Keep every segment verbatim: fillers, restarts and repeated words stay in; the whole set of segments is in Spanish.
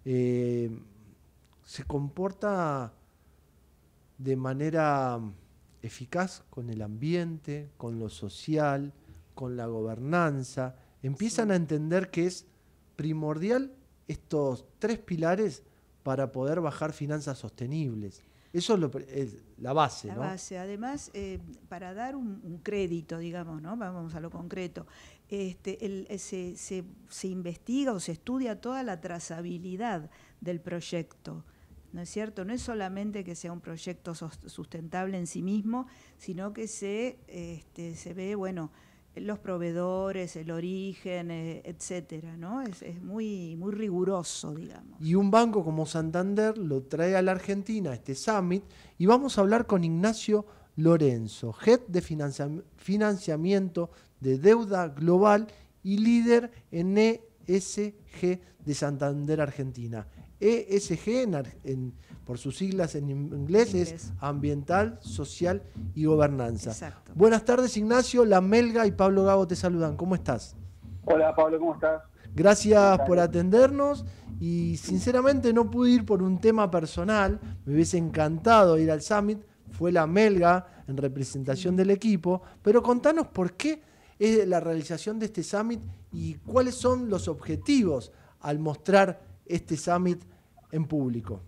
eh, se comporta de manera eficaz con el ambiente, con lo social, con la gobernanza. Empiezan Sí. a entender que es primordial estos tres pilares para poder bajar finanzas sostenibles. Eso es, lo, es la base, La ¿no? base. Además, eh, para dar un, un crédito, digamos, ¿no? Vamos a lo concreto, este, el, eh, se, se, se investiga o se estudia toda la trazabilidad del proyecto, ¿no es cierto? No es solamente que sea un proyecto sustentable en sí mismo, sino que se, este, se ve, bueno, los proveedores, el origen, eh, etcétera, ¿no? Es, es muy, muy riguroso, Y digamos. un banco como Santander lo trae a la Argentina, este Summit, y vamos a hablar con Ignacio Lorenzo, Head de financia- Financiamiento de Deuda Global y líder en E S G de Santander Argentina. E S G, en Ar- en- por sus siglas en En inglés, es inglés. Ambiental, Social y Gobernanza. Exacto. Buenas tardes, Ignacio. La Melga y Pablo Gago te saludan. ¿Cómo estás? Hola Pablo, ¿cómo estás? Buenas Gracias por tardes. atendernos y sinceramente no pude ir por un tema personal, me hubiese encantado ir al Summit, fue la Melga en representación Sí. del equipo, pero contanos por qué es la realización de este Summit y cuáles son los objetivos al mostrar este Summit en público.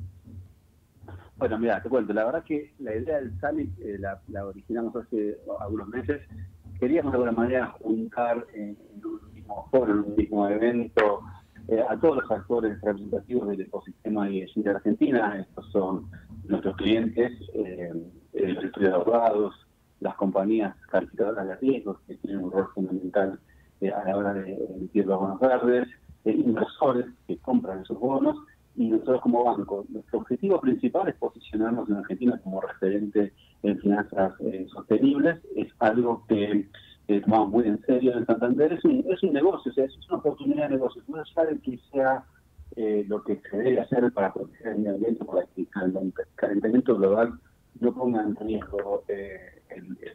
Bueno, mira, te cuento, la verdad que la idea del Summit eh, la, la originamos hace algunos meses. Queríamos de alguna manera juntar en, en un mismo foro, en un mismo evento, eh, a todos los actores representativos del ecosistema I E S G de Argentina. Estos son nuestros clientes, eh, los estudios de abogados, las compañías calificadoras de riesgos, que tienen un rol fundamental eh, a la hora de emitir los bonos verdes, eh, inversores que compran esos bonos, y nosotros como banco, nuestro objetivo principal es posicionarnos en Argentina como referente en finanzas eh, sostenibles. Es algo que eh, tomamos muy en serio en Santander. Es un, es un negocio, o sea, es una oportunidad de negocio. No es algo que sea eh, lo que se debe hacer para proteger el medio ambiente, para que el calentamiento global no ponga en riesgo eh, el, el,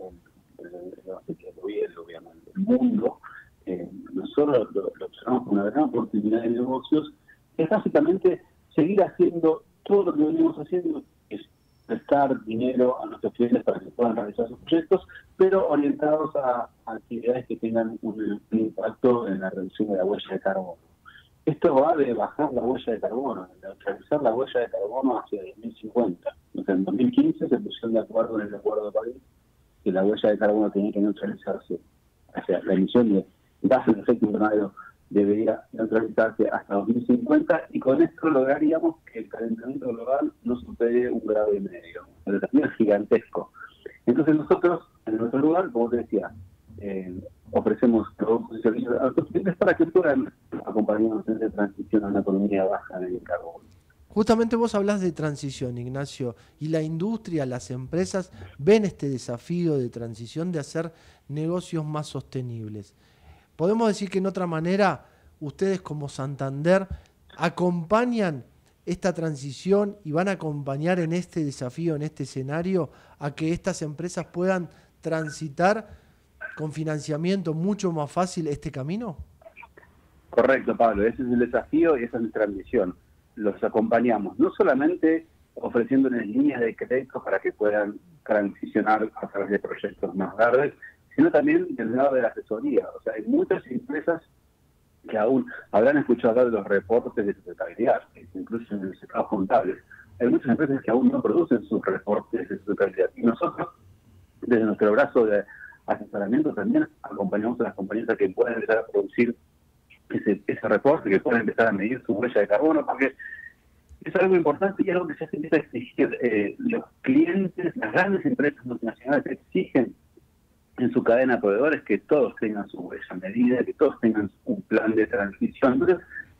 el, el, el, el gobierno, el mundo. Eh, nosotros lo, lo observamos como una gran oportunidad de negocios. Es básicamente seguir haciendo todo lo que venimos haciendo, es prestar dinero a nuestros clientes para que puedan realizar sus proyectos, pero orientados a, a actividades que tengan un, un impacto en la reducción de la huella de carbono. Esto va de bajar la huella de carbono, de neutralizar la huella de carbono hacia dos mil cincuenta. O sea, en dos mil quince se pusieron de acuerdo en el Acuerdo de París que la huella de carbono tenía que neutralizarse, o sea, la emisión de gases de efecto invernadero debería neutralizarse hasta dos mil cincuenta, y con esto lograríamos que el calentamiento global no supere un grado y medio. El desafío es gigantesco. Entonces nosotros, en nuestro lugar, como te decía, eh, ofrecemos productos y servicios a nuestros clientes para que puedan acompañarnos en esa transición a una economía baja en el carbono. Justamente vos hablás de transición, Ignacio, y la industria, las empresas ven este desafío de transición de hacer negocios más sostenibles. Podemos decir que en otra manera, ustedes como Santander acompañan esta transición y van a acompañar en este desafío, en este escenario, a que estas empresas puedan transitar con financiamiento mucho más fácil este camino. Correcto, Pablo, ese es el desafío y esa es nuestra misión. Los acompañamos, no solamente ofreciéndoles líneas de crédito para que puedan transicionar a través de proyectos más verdes, sino también del lado de la asesoría. O sea, hay muchas empresas que aún habrán escuchado hablar de los reportes de sustentabilidad, que se incluyen en los estados contables. Hay muchas empresas que aún no producen sus reportes de sustentabilidad. Y nosotros, desde nuestro brazo de asesoramiento, también acompañamos a las compañías a que puedan empezar a producir ese, ese reporte, que puedan empezar a medir su huella de carbono, porque es algo importante y algo que se empieza a exigir. Eh, los clientes, las grandes empresas multinacionales exigen en su cadena de proveedores que todos tengan su huella medida, que todos tengan un plan de transición. Entonces,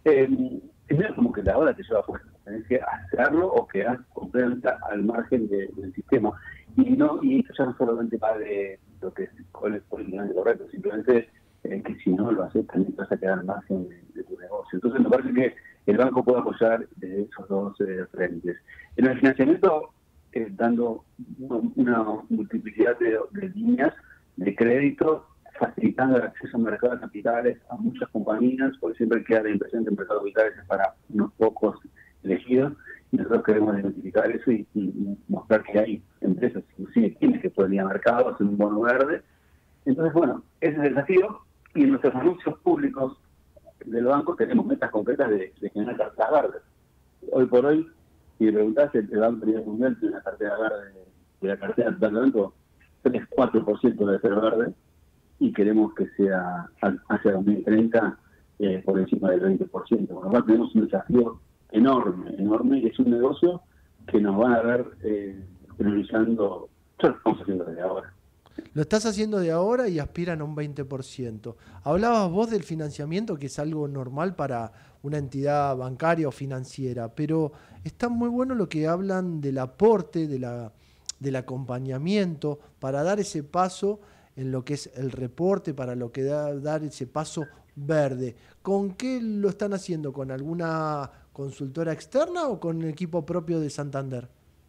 eh, es como que la hora te lleva fuerza, tenés que hacerlo o quedar completamente al margen de, del sistema. Y no y esto ya no solamente va de lo que es, es políticamente correcto, simplemente eh, que si no lo haces también te vas a quedar al margen de, de tu negocio. Entonces me parece que el banco puede apoyar desde esos dos eh, frentes. En el financiamiento, eh, dando una, una multiplicidad de, de líneas de crédito, facilitando el acceso a mercados de capitales a muchas compañías, porque siempre queda la impresión que el mercado de capitales es para desafíos, y nosotros queremos identificar eso y, y, y mostrar que hay empresas, inclusive quienes que pueden ir a mercado, hacer un bono verde. Entonces, bueno, ese es el desafío, y en nuestros anuncios públicos del banco tenemos metas concretas de, de generar carteras verdes. Hoy por hoy, si me preguntás, el, el Banco Mundial tiene una cartera verde, de la cartera del banco, tres cuatro por ciento debe ser verde, y queremos que sea hacia dos mil treinta eh, por encima del veinte por ciento. Con lo cual tenemos un desafío enorme, enorme, y es un negocio que nos van a ver eh, priorizando. Eso lo estamos haciendo desde ahora. Lo estás haciendo de ahora y aspiran a un veinte por ciento. Hablabas vos del financiamiento, que es algo normal para una entidad bancaria o financiera, pero está muy bueno lo que hablan del aporte, de la, del acompañamiento, para dar ese paso en lo que es el reporte, para lo que da dar ese paso verde. ¿Con qué lo están haciendo? ¿Con alguna consultora externa o con el equipo propio de Santander?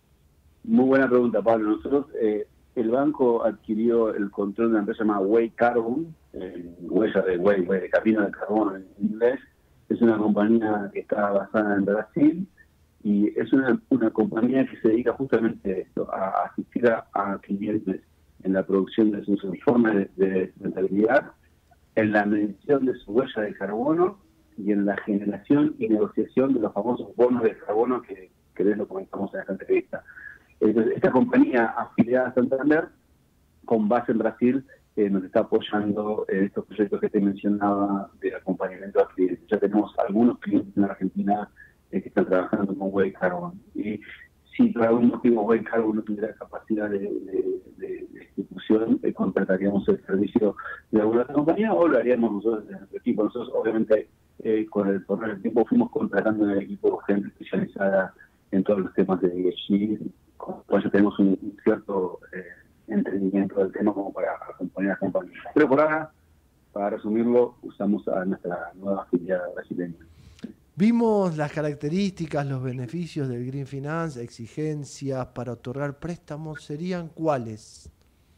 Muy buena pregunta, Pablo. Nosotros... Eh, el banco adquirió el control de una empresa llamada Way Carbon, eh, huella de Way, Way, de camino de carbono en inglés. Es una compañía que está basada en Brasil, y es una, una compañía que se dedica justamente a esto, a asistir a, a clientes en la producción de sus informes de, de rentabilidad, en la medición de su huella de carbono y en la generación y negociación de los famosos bonos de carbono que, que les lo comentamos en esta entrevista. Entonces, esta compañía afiliada a Santander, con base en Brasil, eh, nos está apoyando en estos proyectos que te mencionaba de acompañamiento a clientes. Ya tenemos algunos clientes en Argentina eh, que están trabajando con Way Carbon. Y si por algún motivo Way Carbon no tuviera capacidad de, de, de, de ejecución, eh, contrataríamos el servicio de alguna otra compañía o lo haríamos nosotros en nuestro equipo. Nosotros, obviamente, eh, con el correr del tiempo fuimos contratando en el equipo gente especializada en todos los temas de E S G. Pues ya tenemos un, un cierto eh, entendimiento del tema como para acompañar a la compañía. Pero por ahora, para resumirlo, usamos a nuestra nueva afiliada brasileña. Vimos las características, los beneficios del Green Finance, exigencias para otorgar préstamos, ¿serían cuáles?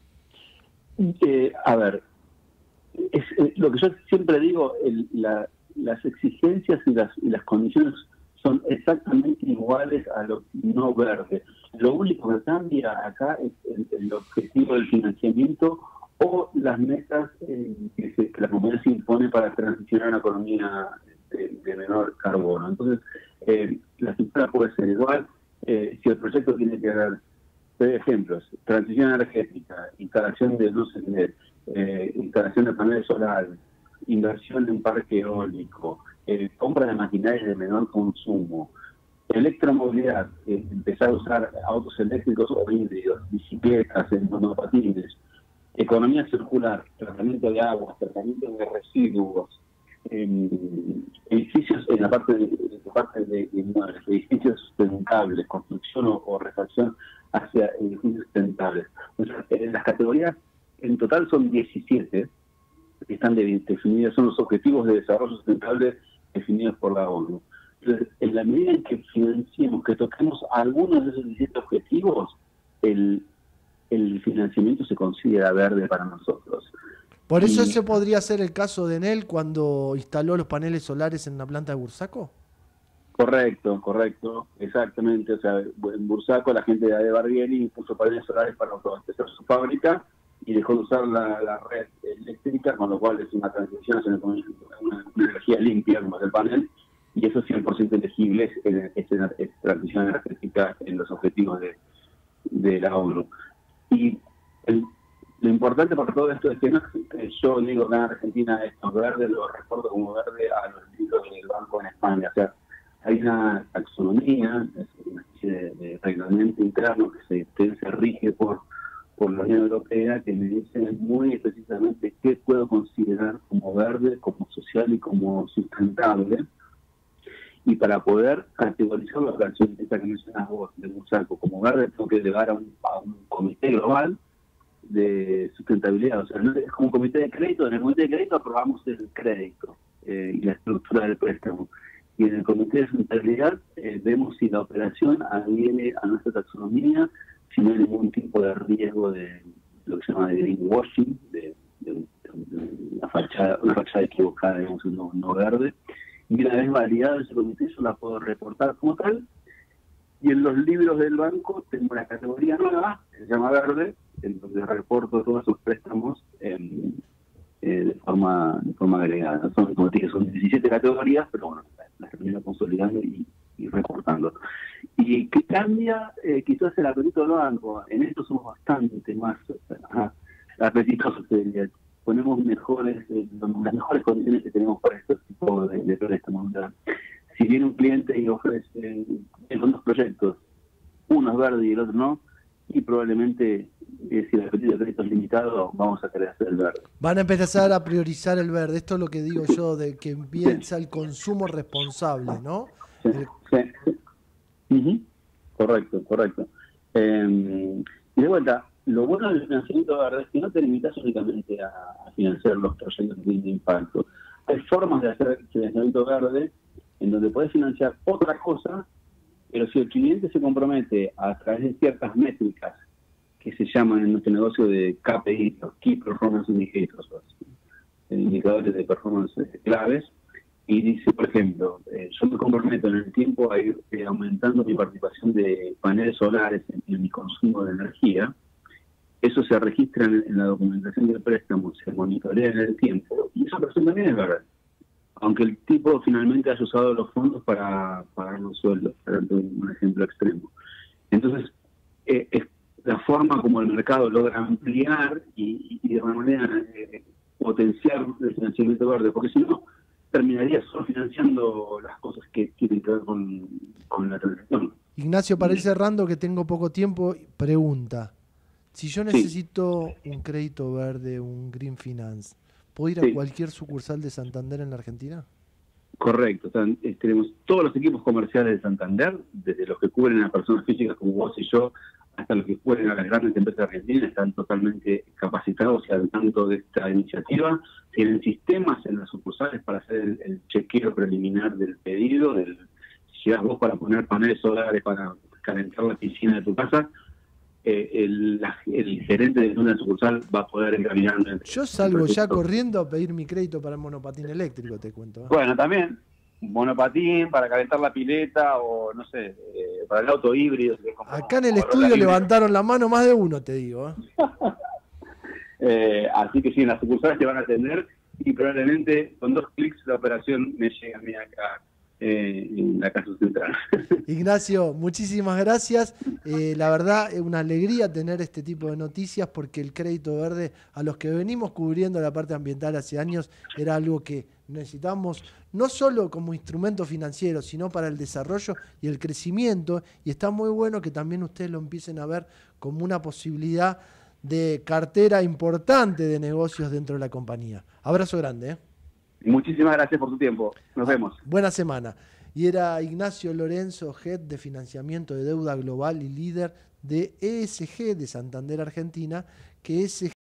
Eh, a ver, es, eh, lo que yo siempre digo, el, la, las exigencias y las, y las condiciones son exactamente iguales a lo no verde. Lo único que cambia acá es el, el objetivo del financiamiento o las metas eh, que, se, que la comunidad se impone para transicionar a una economía de, de menor carbono. Entonces, eh, la estructura puede ser igual. Eh, si el proyecto tiene que ver, por ejemplos, transición energética, instalación de luces L E D, eh, instalación de paneles solares, inversión en parque eólico, eh, compra de maquinaria de menor consumo, electromovilidad, eh, empezar a usar autos eléctricos o híbridos, bicicletas, monopatines, economía circular, tratamiento de aguas, tratamiento de residuos, eh, edificios en la parte de, de, parte de inmuebles, edificios sustentables, construcción o, o refacción hacia edificios sustentables. O sea, en las categorías en total son diecisiete que están definidas, son los objetivos de desarrollo sustentable definidos por la ONU. Entonces, en la medida en que financiemos, que toquemos algunos de esos diecisiete objetivos, el, el financiamiento se considera verde para nosotros. ¿Por eso y, ese podría ser el caso de Enel cuando instaló los paneles solares en la planta de Bursaco? Correcto, correcto, exactamente. O sea, en Bursaco la gente de Barbieri puso paneles solares para autoabastecer su fábrica y dejó de usar la, la red eléctrica, con lo cual es una transición hacia una, una, una energía limpia como es el panel, y eso es cien por ciento elegible, es, es, es transición energética en los objetivos de, de la ONU. Y el, lo importante para todo esto es que no, yo digo que en Argentina esto es verde, lo reporto como verde a los libros del banco en España. O sea, hay una taxonomía, una especie de, de reglamento interno que se, se rige por por la Unión Europea, que me dice muy precisamente qué puedo considerar como verde, como social y como sustentable. Y para poder categorizar la operación esta que mencionas vos, de Bursaco, como verde, tengo que llevar a un, a un comité global de sustentabilidad. O sea, no es como un comité de crédito. En el comité de crédito aprobamos el crédito eh, y la estructura del préstamo. Y en el comité de sustentabilidad eh, vemos si la operación adhiere a nuestra taxonomía, si no hay ningún tipo de riesgo de lo que se llama de greenwashing, de, de, de, de una, fachada, una fachada equivocada, digamos, no, no verde. Y una vez validado ese comité, yo la puedo reportar como tal, Y en los libros del banco tengo una categoría nueva, que se llama verde, en donde reporto todos sus préstamos en, eh, de forma de forma agregada. Son, como te dije, son diecisiete categorías, pero bueno, las termino consolidando y, y reportando. ¿Y qué cambia? Eh, quizás el apetito del banco. En esto somos bastante más ajá, apetitosos. Eh, ponemos mejores eh, las mejores condiciones que tenemos para estos tipos de, de préstamos. Si viene un cliente y ofrece son dos proyectos, uno es verde y el otro no, y probablemente eh, si el apetito de crédito es limitado, vamos a querer hacer el verde. Van a empezar a priorizar el verde. Esto es lo que digo yo, de que empieza sí. el consumo responsable, ¿no? Sí, el... sí, sí. Uh-huh. Correcto, correcto. Eh, y de vuelta, lo bueno del financiamiento verde es que no te limitas únicamente a, a financiar los proyectos que tienen impacto. Hay formas de hacer financiamiento verde en donde puedes financiar otra cosa, pero si el cliente se compromete a través de ciertas métricas que se llaman en nuestro negocio de K P I, los Key Performance Indicators, indicadores de performance claves, y dice, por ejemplo, eh, yo me comprometo en el tiempo a ir eh, aumentando mi participación de paneles solares en, en mi consumo de energía, eso se registra en, en la documentación del préstamo, se monitorea en el tiempo, y esa persona también es verdad. Aunque el tipo finalmente haya usado los fondos para pagar los sueldos, para un ejemplo extremo. Entonces, eh, es la forma como el mercado logra ampliar y, y de alguna manera eh, potenciar el financiamiento verde, porque si no, terminaría solo financiando las cosas que tienen que ver con, con la transición. Ignacio, para ir cerrando, que tengo poco tiempo, pregunta. Si yo necesito sí. un crédito verde, un Green Finance, ¿puedo ir a sí. cualquier sucursal de Santander en la Argentina? Correcto. O sea, tenemos todos los equipos comerciales de Santander, desde los que cubren a personas físicas como vos y yo, hasta los que cubren a las grandes empresas argentinas, están totalmente capacitados y al tanto de esta iniciativa. Tienen sistemas en las sucursales para hacer el, el chequeo preliminar del pedido, del, si llegas vos para poner paneles solares para calentar la piscina de tu casa, Eh, el, la, el gerente de una sucursal va a poder encaminar. Yo salgo ya corriendo a pedir mi crédito para el monopatín eléctrico, te cuento. ¿eh? Bueno, también monopatín para calentar la pileta o no sé, eh, para el auto híbrido. Acá en el estudio levantaron la mano más de uno, te digo. ¿eh? eh, así que sí, en las sucursales te van a atender y probablemente con dos clics la operación me llega a mí acá. Eh, en la casa central. Ignacio, muchísimas gracias. Eh, la verdad es una alegría tener este tipo de noticias porque el crédito verde, a los que venimos cubriendo la parte ambiental hace años, era algo que necesitamos no solo como instrumento financiero, sino para el desarrollo y el crecimiento. Y está muy bueno que también ustedes lo empiecen a ver como una posibilidad de cartera importante de negocios dentro de la compañía. Abrazo grande, ¿eh? Muchísimas gracias por tu tiempo. Nos vemos. Buena semana. Y era Ignacio Lorenzo, Head de Financiamiento de Deuda Global y líder de E S G de Santander Argentina, que es